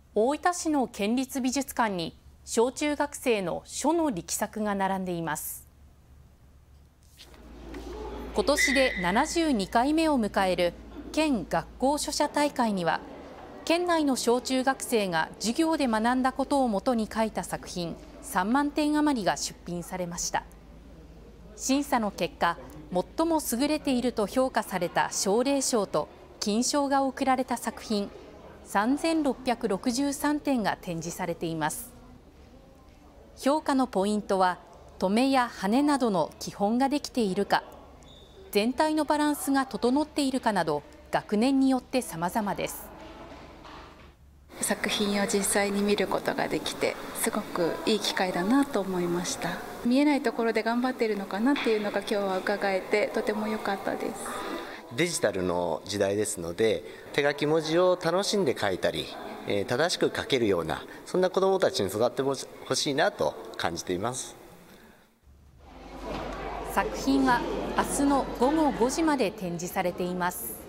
大分市の県立美術館に小中学生の書の力作が並んでいます。今年で72回目を迎える県学校書写大会には、県内の小中学生が授業で学んだことをもとに書いた作品3万点余りが出品されました。審査の結果、最も優れていると評価された奨励賞と金賞が贈られた作品3663点が展示されています。評価のポイントは、止めや羽などの基本ができているか、全体のバランスが整っているかなど、学年によって様々です。 作品を実際に見ることができて、すごくいい機会だなと思いました。見えないところで頑張っているのかなっていうのが今日は伺えて、とても良かったです。 デジタルの時代ですので、手書き文字を楽しんで書いたり、正しく書けるような、そんな子どもたちに育ってほしいなと感じています。 作品は明日の午後5時まで展示されています。